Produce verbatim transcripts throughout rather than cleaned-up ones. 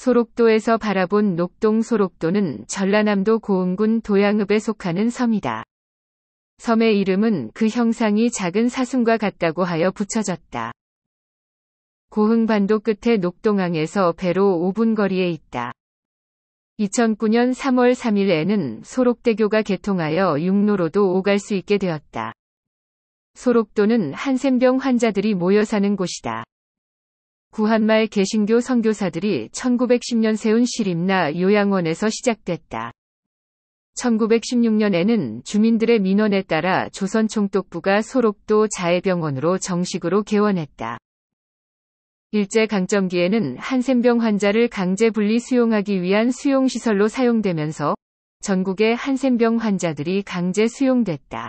소록도에서 바라본 녹동 소록도는 전라남도 고흥군 도양읍에 속하는 섬이다. 섬의 이름은 그 형상이 작은 사슴과 같다고 하여 붙여졌다. 고흥반도 끝에 녹동항에서 배로 오 분 거리에 있다. 이천구 년 삼월 삼일에는 소록대교가 개통하여 육로로도 오갈 수 있게 되었다. 소록도는 한센병 환자들이 모여 사는 곳이다. 구한말 개신교 선교사들이 천구백십 년 세운 시립나 요양원에서 시작됐다. 천구백십육 년에는 주민들의 민원에 따라 조선총독부가 소록도 자해병원으로 정식으로 개원했다. 일제강점기에는 한센병 환자를 강제 분리 수용하기 위한 수용시설로 사용되면서 전국의 한센병 환자들이 강제 수용됐다.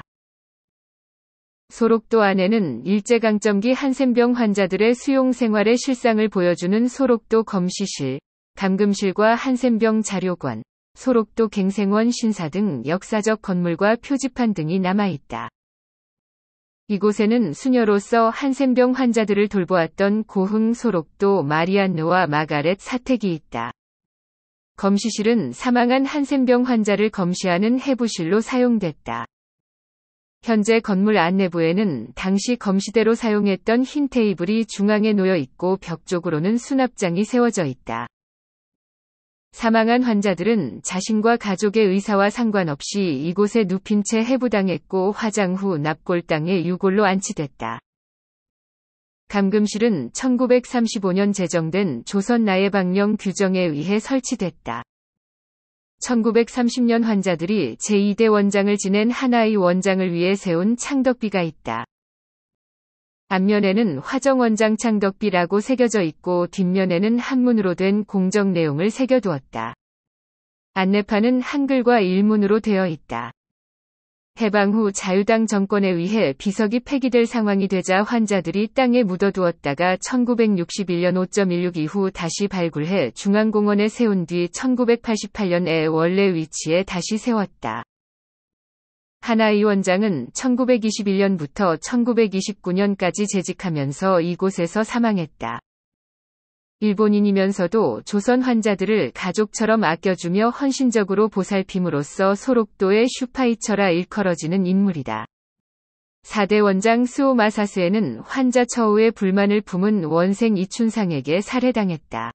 소록도 안에는 일제강점기 한센병 환자들의 수용 생활의 실상을 보여주는 소록도 검시실, 감금실과 한센병 자료관, 소록도 갱생원 신사 등 역사적 건물과 표지판 등이 남아있다. 이곳에는 수녀로서 한센병 환자들을 돌보았던 고흥 소록도 마리안느와 마가렛 사택이 있다. 검시실은 사망한 한센병 환자를 검시하는 해부실로 사용됐다. 현재 건물 안내부에는 당시 검시대로 사용했던 흰 테이블이 중앙에 놓여 있고 벽 쪽으로는 수납장이 세워져 있다. 사망한 환자들은 자신과 가족의 의사와 상관없이 이곳에 눕힌 채 해부당했고 화장 후 납골당에 유골로 안치됐다. 감금실은 천구백삼십오 년 제정된 조선 나해방령 규정에 의해 설치됐다. 천구백삼십 년 환자들이 제이 대 원장을 지낸 하나의 원장을 위해 세운 창덕비가 있다. 앞면에는 화정원장 창덕비라고 새겨져 있고 뒷면에는 한문으로 된 공적 내용을 새겨두었다. 안내판은 한글과 일문으로 되어 있다. 해방 후 자유당 정권에 의해 비석이 폐기될 상황이 되자 환자들이 땅에 묻어두었다가 천구백육십일 년 오 점 일육 이후 다시 발굴해 중앙공원에 세운 뒤 천구백팔십팔 년에 원래 위치에 다시 세웠다. 하나의 원장은 천구백이십일 년부터 천구백이십구 년까지 재직하면서 이곳에서 사망했다. 일본인이면서도 조선 환자들을 가족처럼 아껴주며 헌신적으로 보살핌으로써 소록도의 슈파이처라 일컬어지는 인물이다. 사 대 원장 스오마사스에는 환자 처우에 불만을 품은 원생 이춘상에게 살해당했다.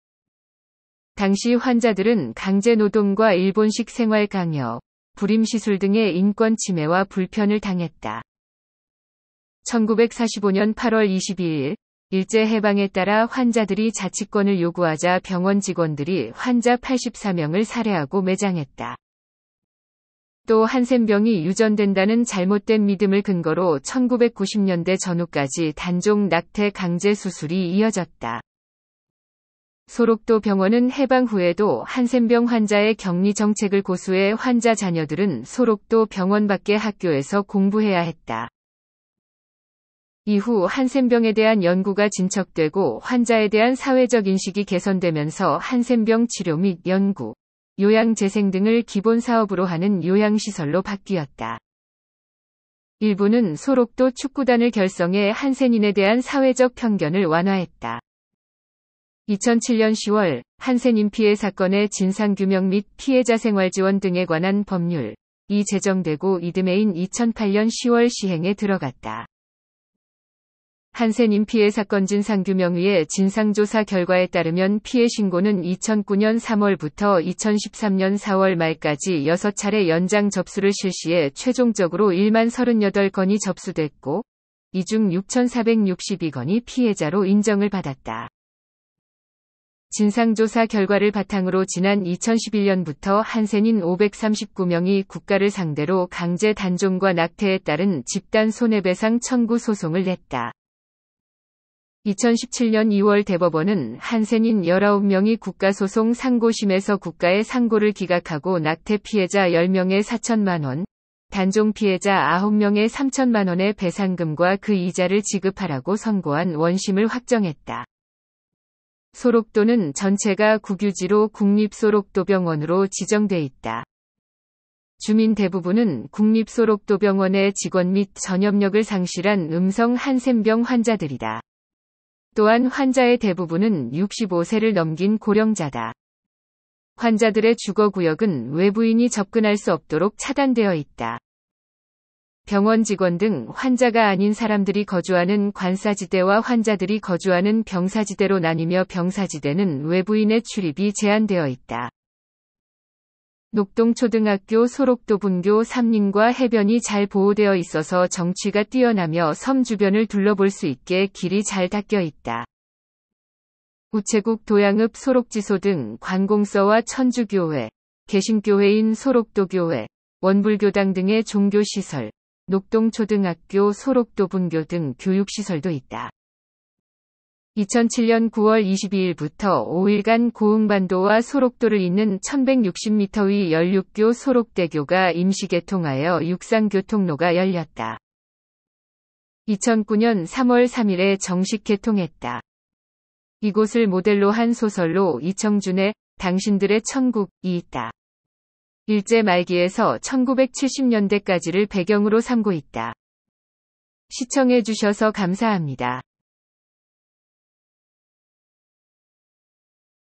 당시 환자들은 강제노동과 일본식 생활 강요, 불임시술 등의 인권 침해와 불편을 당했다. 천구백사십오 년 팔월 이십이일, 일제해방에 따라 환자들이 자치권을 요구하자 병원 직원들이 환자 팔십사 명을 살해하고 매장했다. 또 한센병이 유전된다는 잘못된 믿음을 근거로 천구백구십 년대 전후까지 단종 낙태 강제 수술이 이어졌다. 소록도 병원은 해방 후에도 한센병 환자의 격리 정책을 고수해 환자 자녀들은 소록도 병원 밖의 학교에서 공부해야 했다. 이후 한센병에 대한 연구가 진척되고 환자에 대한 사회적 인식이 개선되면서 한센병 치료 및 연구, 요양 재생 등을 기본 사업으로 하는 요양시설로 바뀌었다. 일부는 소록도 축구단을 결성해 한센인에 대한 사회적 편견을 완화했다. 이천칠 년 시월 한센인 피해 사건의 진상규명 및 피해자 생활지원 등에 관한 법률이 제정되고 이듬해인 이천팔 년 시월 시행에 들어갔다. 한센인 피해 사건 진상규명위의 진상조사 결과에 따르면 피해 신고는 이천구 년 삼월부터 이천십삼 년 사월 말까지 여섯 차례 연장 접수를 실시해 최종적으로 만 삼십팔 건이 접수됐고 이 중 육천사백육십이 건이 피해자로 인정을 받았다. 진상조사 결과를 바탕으로 지난 이천십일 년부터 한센인 오백삼십구 명이 국가를 상대로 강제 단종과 낙태에 따른 집단 손해배상 청구 소송을 냈다. 이천십칠 년 이월 대법원은 한센인 열아홉 명이 국가소송 상고심에서 국가의 상고를 기각하고 낙태 피해자 열 명에 사천만 원, 단종 피해자 아홉 명에 삼천만 원의 배상금과 그 이자를 지급하라고 선고한 원심을 확정했다. 소록도는 전체가 국유지로 국립소록도병원으로 지정돼 있다. 주민 대부분은 국립소록도병원의 직원 및 전염력을 상실한 음성 한센병 환자들이다. 또한 환자의 대부분은 육십오 세를 넘긴 고령자다. 환자들의 주거구역은 외부인이 접근할 수 없도록 차단되어 있다. 병원 직원 등 환자가 아닌 사람들이 거주하는 관사지대와 환자들이 거주하는 병사지대로 나뉘며 병사지대는 외부인의 출입이 제한되어 있다. 녹동초등학교 소록도 분교 삼림과 해변이 잘 보호되어 있어서 정취가 뛰어나며 섬 주변을 둘러볼 수 있게 길이 잘 닦여 있다. 우체국 도양읍 소록지소 등 관공서와 천주교회, 개신교회인 소록도교회, 원불교당 등의 종교시설, 녹동초등학교 소록도 분교 등 교육시설도 있다. 이천칠 년 구월 이십이일부터 오 일간 고흥반도와 소록도를 잇는 천백육십 미터 위 열육 교 소록대교가 임시 개통하여 육상교통로가 열렸다. 이천구 년 삼월 삼일에 정식 개통했다. 이곳을 모델로 한 소설로 이청준의 당신들의 천국이 있다. 일제 말기에서 천구백칠십 년대까지를 배경으로 삼고 있다. 시청해주셔서 감사합니다.